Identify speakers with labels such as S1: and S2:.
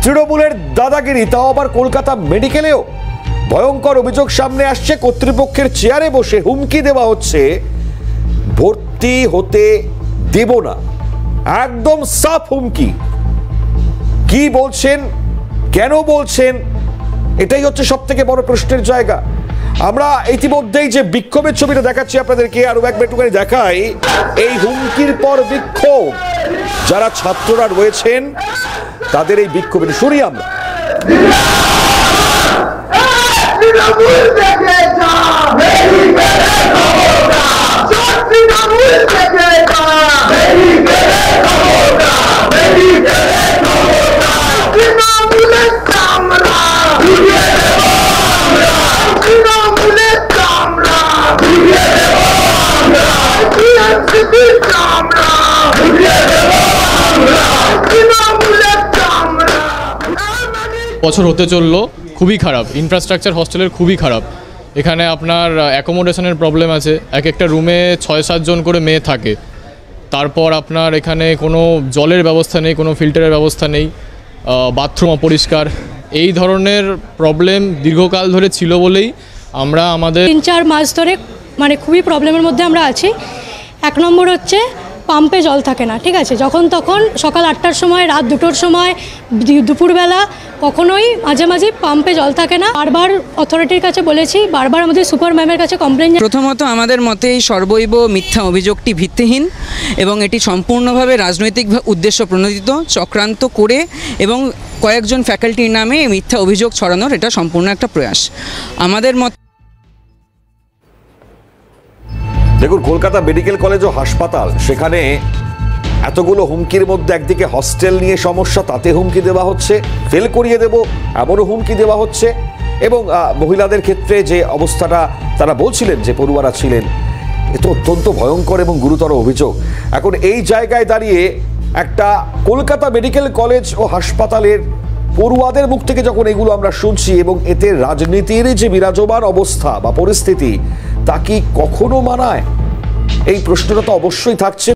S1: তৃণমূলের দাদাগিরি, তাও আবার কলকাতা মেডিকেলেও। ভয়ঙ্কর অভিযোগ সামনে আসছে, কর্তৃপক্ষের চেয়ারে বসে হুমকি দেওয়া হচ্ছে ভর্তি হতে দেব না। একদম সাফ হুমকি। কি বলছেন, কেন বলছেন, এটাই হচ্ছে সব থেকে বড় প্রশ্নের জায়গা। আমরা ইতিমধ্যেই যে বিক্ষোভের ছবিটা দেখাচ্ছি আপনাদেরকে, আরো একবার একটুখানি দেখাই। এই হুমকির পর বিক্ষোভ, যারা ছাত্ররা রয়েছেন তাদের এই বিক্ষোভের শুনি আমরা।
S2: বছর হতে চললো, খুবই খারাপ ইনফ্রাস্ট্রাকচার হস্টেলের, খুবই খারাপ। এখানে আপনার অ্যাকোমোডেশনের প্রবলেম আছে, এক একটা রুমে 6-7 জন করে মেয়ে থাকে। তারপর আপনার এখানে কোনো জলের ব্যবস্থা নেই, কোনো ফিল্টারের ব্যবস্থা নেই, বাথরুম অপরিষ্কার। এই ধরনের প্রবলেম দীর্ঘকাল ধরে ছিল বলেই আমরা আমাদের
S3: 3-4 মাস ধরে মানে খুবই প্রবলেমের মধ্যে আমরা আছি। 1 নম্বর হচ্ছে পাম্পে জল থাকে না, ঠিক আছে, যখন তখন সকাল 8টার সময়, রাত 2টোর সময়, দুপুরবেলা কখনোই মাঝে মাঝে পাম্পে জল থাকে না। বারবার অথরিটির কাছে বলেছি, বারবার আমাদের সুপার ম্যামের কাছে কমপ্লেন।
S4: প্রথমত আমাদের মতে এই সর্বৈব মিথ্যা অভিযোগটি ভিত্তিহীন এবং এটি সম্পূর্ণভাবে রাজনৈতিক উদ্দেশ্য প্রণোদিত, চক্রান্ত করে এবং কয়েকজন ফ্যাকাল্টির নামে মিথ্যা অভিযোগ ছড়ানোর এটা সম্পূর্ণ একটা প্রয়াস। আমাদের মত
S1: দেখুন, কলকাতা মেডিকেল কলেজ ও হাসপাতাল, সেখানে এতগুলো হুমকির মধ্যে একদিকে হস্টেল নিয়ে সমস্যা, তাতে হুমকি দেওয়া হচ্ছে, ফেল করিয়ে দেব এমনও হুমকি দেওয়া হচ্ছে। এবং মহিলাদের ক্ষেত্রে যে অবস্থাটা তারা বলছিলেন যে পড়ুয়ারা ছিলেন, এ তো অত্যন্ত ভয়ঙ্কর এবং গুরুতর অভিযোগ। এখন এই জায়গায় দাঁড়িয়ে একটা কলকাতা মেডিকেল কলেজ ও হাসপাতালের পড়ুয়াদের মুখ থেকে যখন এগুলো আমরা শুনছি, এবং এতে রাজনীতির যে বিরাজমান অবস্থা বা পরিস্থিতি, তা কি কখনো মানায়? এই প্রশ্নটা তো অবশ্যই থাকছে।